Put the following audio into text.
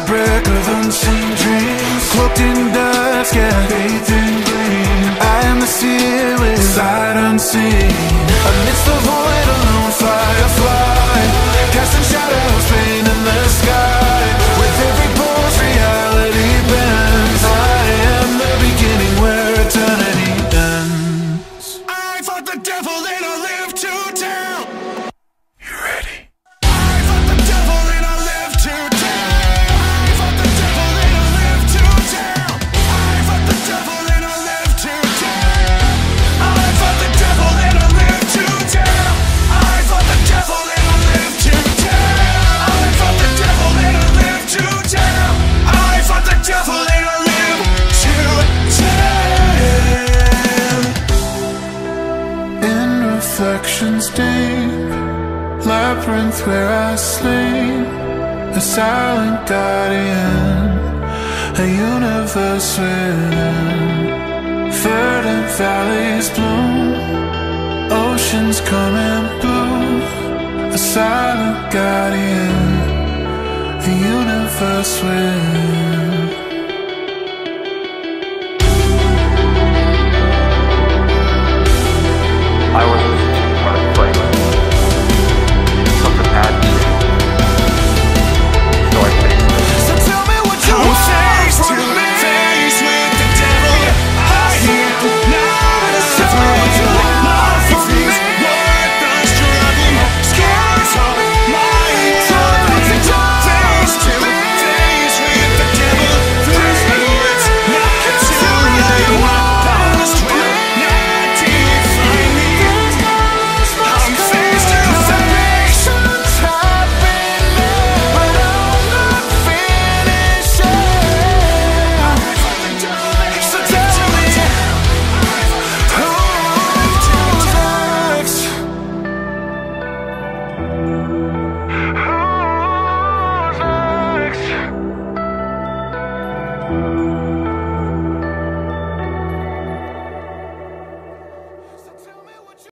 fabric of unseen dreams, cloaked in dusk, yeah, bathed in gleam. I am the seer with sight unseen. Amidst the void, a lone firefly, casting shadows, painting the sky. With every pulse, reality bends. I am the beginning where eternity ends. I fought the devil and I live to tell. You ready? I fought the devil and I live to tell. I fought the devil and I live to tell. I fought the devil and I live to tell. I fought the devil and I live to tell. I fought the devil and I live to tell. I fought the devil and I live to tell. I fought the devil and I live to tell. In reflections deep, labyrinth where I sleep, a silent guardian, a universe within. Verdant valleys bloom, oceans come and blue, a silent guardian, a universe within.